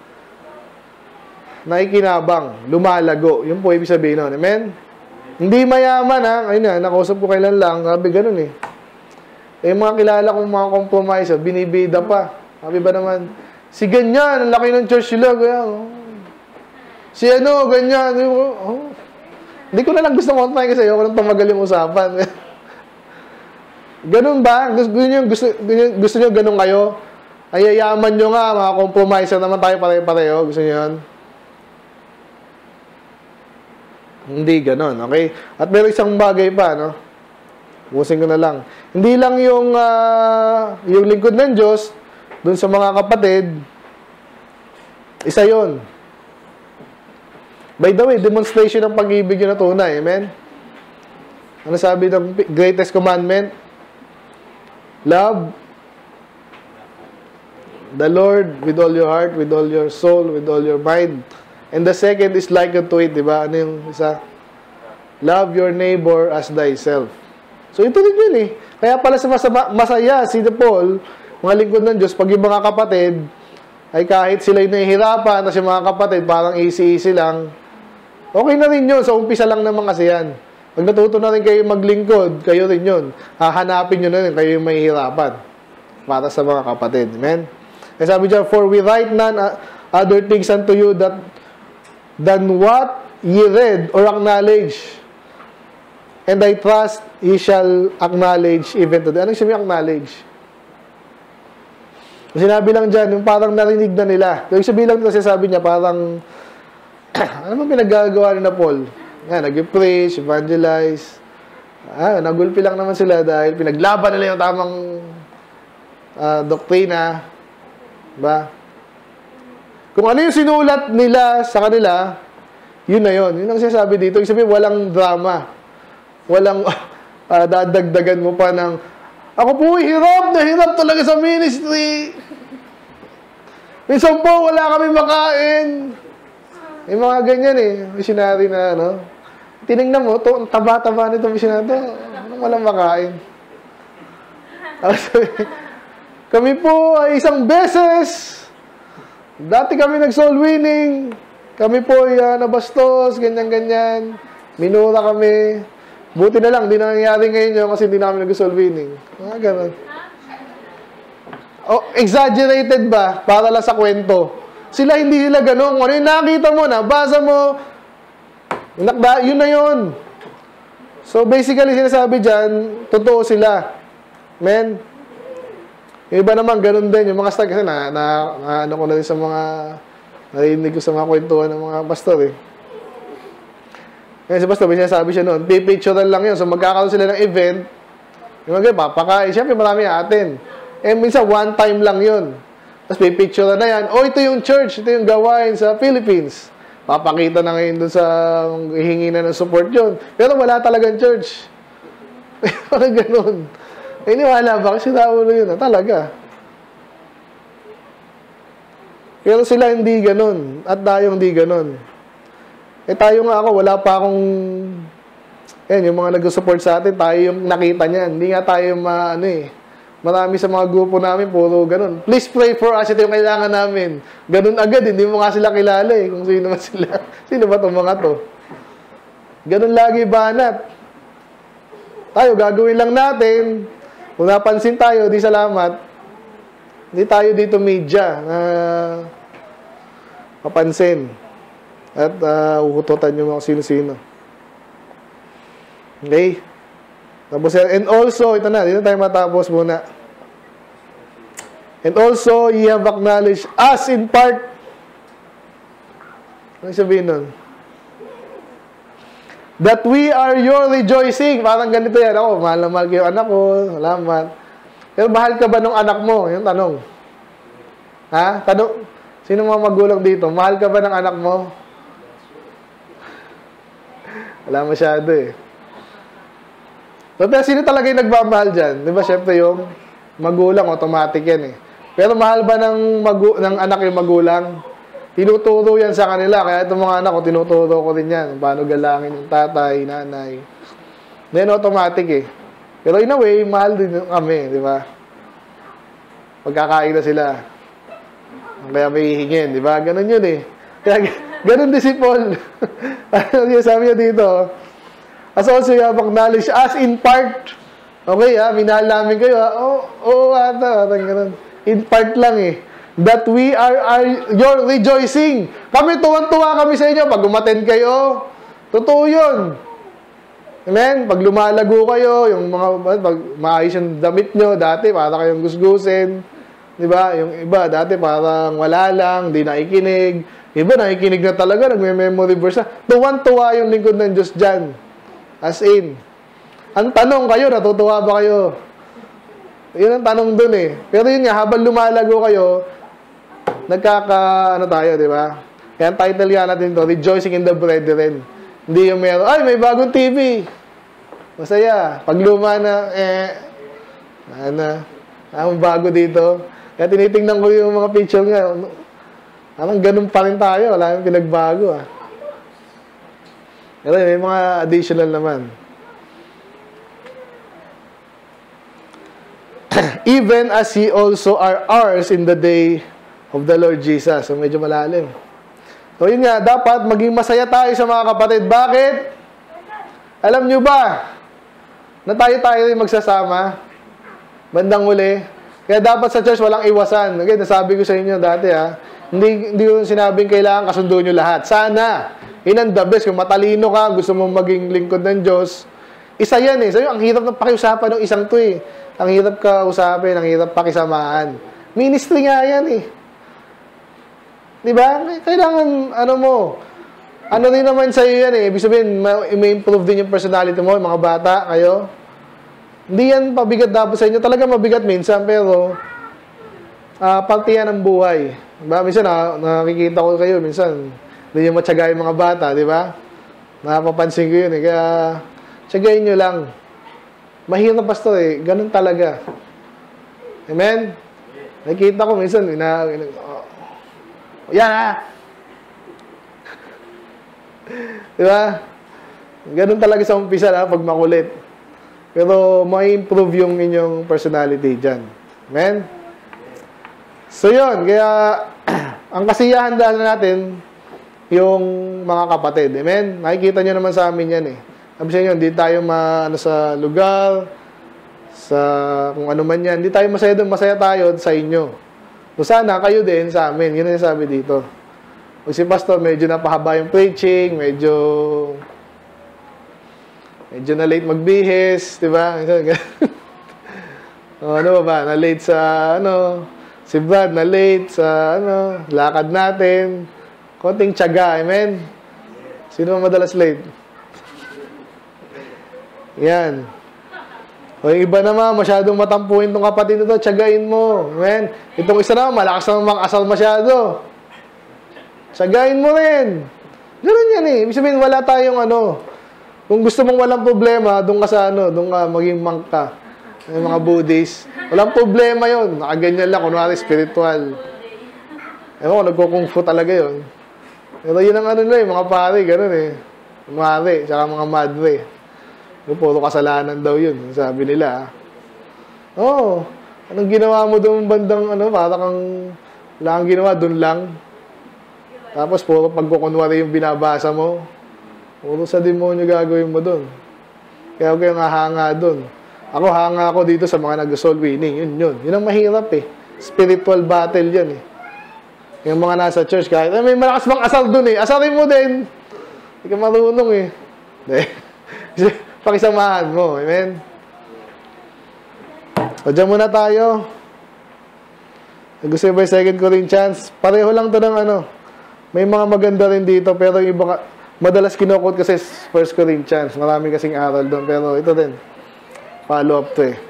naikinabang, lumalago. Yun po ibig sabihin nun. Amen? Hindi mayaman ha. Ayun na, nakausap ko kailan lang. Sabi ganun eh. Eh mga kilala kong mga compromise, binibida pa. Sabi ba naman, si ganyan, ang laki ng church sila. Kaya, oh. Si ano, ganyan. Oh. Hindi ko na lang gusto kontrahin kasi ayoko nang tumagal yung usapan. Ganun ba? Gusto niyo gusto, gusto niyo ganun kayo? Ay yayaman niyo nga, mga compromiser naman tayo pare-pareho. Gusto niyo 'yan? Hindi ganun, okay? At meron isang bagay pa, no? Ubusin ko na lang. Hindi lang yung uh, yung lingkod ng Diyos dun sa mga kapatid. Isa 'yon. By the way, demonstration ng pag-ibig yun na tunay. Amen? Ano sabi ng greatest commandment? Love the Lord with all your heart, with all your soul, with all your mind. And the second is like unto it, di ba? Ano yung isa? love your neighbor as thyself. So, ito din yun eh. Kaya pala sa masama, masaya si Paul, mga lingkod ng Diyos, pag yung mga kapatid, ay kahit sila'y nahihirapan, tapos yung mga kapatid, parang easy-easy lang, okay na rin yun. Sa umpisa lang naman kasi yan. Pag natuto na rin kayo maglingkod, kayo rin yun. Hahanapin nyo na rin, kayo yung mahihirapan para sa mga kapatid. Amen? Kaya sabi dyan, for we write none other things unto you that than what ye read or acknowledge. And I trust ye shall acknowledge even today. Anong sabi acknowledge? Sinabi lang dyan, yung parang narinig na nila. Yung sabi lang ito, sabi niya, parang, ano man pinagagawa ni na Paul? Nga, nag-preach, evangelize. Ah, nagulpi lang naman sila dahil pinaglaban nila yung tamang uh, doktrina. Ba? Kung ano yung sinulat nila sa kanila, yun na yun. Yun ang sinasabi dito. Ibig sabihin, walang drama. Walang uh, dadagdagan mo pa ng, ako po hirap na hirap talaga sa ministry. Minsan po, wala kami makain. May mga ganyan eh. Missionary na, ano. Tinignan mo, to, taba-taba nito missionary to. Anong walang makain? Kami po ay isang beses. Dati kami nag-soul winning. Kami po ay uh, nabastos, ganyan-ganyan. Minura kami. Buti na lang, hindi na nangyayari ngayon yun kasi hindi namin nag-soul winning. Ah, ganun. Oh, exaggerated ba? Para lang sa kwento. Sila hindi sila ganun. Kung ano yung nakita mo, nabasa mo, yun na yun. So, basically, sinasabi dyan, totoo sila. Men, yung iba naman, ganun din. Yung mga stag, kasi na, na, na ano ko na rin sa mga, narinig ko sa mga kwentuhan ng mga pastor eh. Kaya si pastor, may sinasabi siya noon, pipicturean lang yun. So, magkakaroon sila ng event, yung mga papakain, siyempre marami atin. Eh, minsan, one time lang yun. Tapos, pipicturean na yan. Oh, ito yung church, ito yung gawain sa Philippines. Papakita na ngayon doon sa hihingi na ng support yun. Pero wala talagang church. Parang ganun. Eh, niwala ba? Kasi tao na yun. Ah, talaga. Pero sila hindi ganun. At tayo hindi ganun. Eh, tayo nga ako, wala pa akong... Yan, yung mga nag-support sa atin, tayo yung nakita niyan. Hindi nga tayo ma... Ano eh. Marami sa mga grupo namin, puro ganun. Please pray for us. Ito yung kailangan namin. Ganun agad. Hindi mo nga sila kilala eh. Kung sino ba sila. Sino ba itong mga to? Ganun lagi banat. Tayo, gagawin lang natin. Kung napansin tayo, di salamat. Hindi tayo dito media na mapansin. At uh, uhututan yung mga sino-sino. Okay? Tapos, and also, ito na, dito tayo matapos muna. And also, ye have acknowledged us in part. Ano sabihin nun? That we are your rejoicing. Parang ganito yan. Ako, mahal na mahal ko yung anak ko. Salamat. Pero mahal ka ba ng anak mo? Yung tanong. Ha? Tanong. Sino mga magulang dito? Mahal ka ba ng anak mo? Wala masyado eh. So, pero sino talaga yung nagmamahal dyan? Di ba, syempre yung magulang, automatic yan eh. Pero mahal ba ng, magu ng anak yung magulang? Tinuturo yan sa kanila. Kaya itong mga anak ko, tinuturo ko rin yan. Paano galangin yung tatay, nanay. Then, automatic eh. Pero in a way, mahal din kami, di ba? Pagkakain na sila. Kaya may hihingin, di ba? Ganun yun eh. Kaya, ganun din si Paul. Sabi niya dito, as also you have acknowledged us in part. Okay, ha? Minahal namin kayo, ha? Oo, oh, oh, ata, ata, ganun. In part lang eh. That we are, are your rejoicing. Kami, tuwan-tuwa kami sa inyo pag umattend kayo. Totoo yun. Amen? Pag lumalago kayo, yung mga, pag maayos yung damit nyo, dati para kayong gusgusin. Diba? Yung iba, dati parang wala lang, di nakikinig. Iba, nakikinig na talaga, nagme-memory verse na. Tuwan-tuwa yung lingkod ng Diyos dyan. As in, ang tanong kayo, natutuwa ba kayo? Yun ang tanong dun eh. Pero yun nga, habang lumalago kayo, nagkaka, ano tayo, di ba? Kaya ang title nga natin ito, Rejoicing in the Brethren. Hindi yung meron, ay, may bagong T V. Masaya. Pag luma na, eh, ano, ang bago dito. Kaya tinitingnan ko yung mga picture nga. Anong ganun pa rin tayo, wala yung pinagbago ah. Pero may mga additional naman. Even as He also are ours in the day of the Lord Jesus. So, medyo malalim. So, yun nga, dapat maging masaya tayo sa mga kapatid. Bakit? Alam nyo ba na tayo-tayo rin magsasama? Bandang uli. Kaya dapat sa church walang iwasan. Okay, nasabi ko sa inyo dati ha. Hindi, hindi ko sinabing kailangan kasundo nyo lahat. Sana. Yun ang the best. Kung matalino ka, gusto mong maging lingkod ng Diyos, isa yan eh. Sabi, ang hirap na pakiusapan ng isang to eh. Ang hirap ka usapin, ang hirap pakisamahan. Ministry nga yan eh. Diba? Kailangan, ano mo, ano din naman sa'yo yan eh. Ibig sabihin, may improve din yung personality mo, mga bata, kayo. Hindi yan pabigat dapat sa inyo. Talaga mabigat minsan, pero uh, parte yan ng buhay. Diba? Minsan, na, nakikita ko kayo, minsan, hindi nyo matyaga yung mga bata, di ba? Napapansin ko yun eh. Kaya, tiyagayin nyo lang. Mahirap, pastor eh. Ganun talaga. Amen? Nakikita ko minsan, ina, ina, oh, yan ha! Di ba? Ganun talaga sa umpisa ha, pag makulit. Pero, may improve yung inyong personality dyan. Amen? So, yun. Kaya, ang kasiyahan dahil natin, yung mga kapatid. Amen? Nakikita nyo naman sa amin yan eh. Sabi sa inyo, hindi tayo ma, ano, sa lugar, sa kung ano man yan. Hindi tayo masaya doon, masaya tayo sa inyo. So sana, kayo din sa amin. Yun ang sabi dito. Kung si pastor, medyo napahaba yung preaching, medyo medyo na late magbihis, di ba? O, ano ba ba? Na late sa, ano, si Brad, na late sa, ano, lakad natin. Konting tiyaga, amen? Sino madalas late? Yan. O yung iba naman, masyadong matampuhin itong kapatid nito, tiyagain mo. Amen? Itong isa naman, malakas naman makasal masyado. Tiyagain mo rin. Ganun yan eh. Ibig sabihin, wala tayong ano. Kung gusto mong walang problema, doon ka sa ano, doon ka maging monk ka. Yung mga Buddhist. Walang problema yun. Nakaganyan lang, kunwari spiritual. Ewan ko, nagko-kung fu talaga yun. Pero yun ang ano na eh, mga pare, ganun eh. Kunwari, tsaka mga madre. Puro kasalanan daw yun, sabi nila. Oo, oh, anong ginawa mo doon bandang, ano, para kang, wala kang ginawa, doon lang. Tapos, puro pagkukunwari yung binabasa mo. Puro sa demonyo gagawin mo doon. Kaya huwag kayong hanga doon. Ako, hanga ako dito sa mga nag-soul winning. Yun, yun. Yun ang mahirap eh. Spiritual battle yan eh. Yung mga nasa church, kahit, eh, may malakas bang asal doon eh. Asalin mo din. Hindi ka marunong eh. Pakisamahan mo. Amen? O, dyan muna tayo. Gusto nyo ba yung Second Corinthians? Pareho lang to ng ano. May mga maganda rin dito, pero yung iba, madalas kinukot kasi First Corinthians. Marami kasing aral doon, pero ito din. Follow up to eh.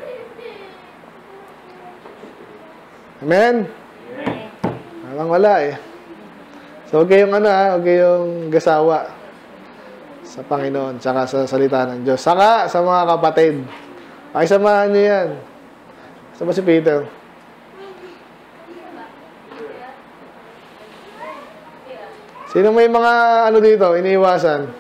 Amen? Parang wala eh. So, okay yung ano ha, okay yung gasawa sa Panginoon, tsaka sa salita ng Diyos. Saka sa mga kapatid. Pakisamahan nyo yan. Saan ba si Peter? Sino may mga ano dito, iniiwasan?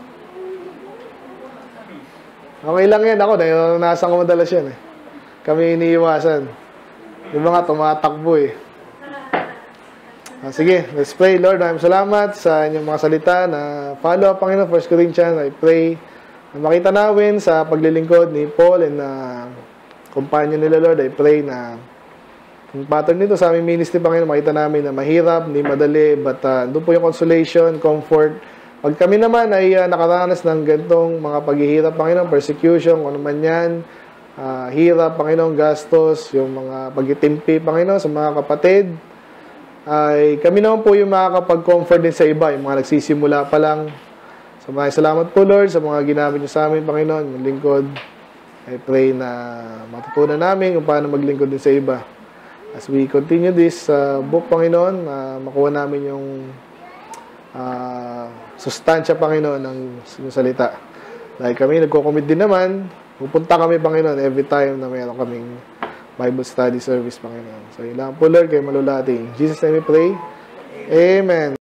Okay lang yan. Ako, naranasan ko madalas yan eh. Kami iniiwasan. Yung mga tumatakbo eh. Ah, sige, let's pray. Lord, maraming salamat sa inyong mga salita na follow up, Panginoon, First Corinthians. I pray na makita namin sa paglilingkod ni Paul and na uh, companion nila, Lord. I pray na yung pattern nito sa aming ministry, Panginoon, makita namin na mahirap, hindi madali, but uh, doon po yung consolation, comfort. Pag kami naman ay uh, nakaranas ng gantong mga paghihirap, Panginoon, persecution, kung ano man yan, uh, hirap, Panginoon, gastos, yung mga pag-itimpi, Panginoon, sa mga kapatid, ay kami naman po yung makakapag-comfort din sa iba, yung mga nagsisimula pa lang. So maraming salamat po, Lord, sa mga ginamit niyo sa amin, Panginoon, yung lingkod. I pray na matutunan namin kung paano maglingkod din sa iba. As we continue this uh, book, Panginoon, uh, makuha namin yung uh, sustansya, Panginoon, ng, ng salita. Dahil kami, nagko-commit din naman, pupunta kami, Panginoon, every time na mayroon kaming Bible study service, Panginoon. So, yun lang po, Lord, kayo malulati. In Jesus' name we pray. Amen.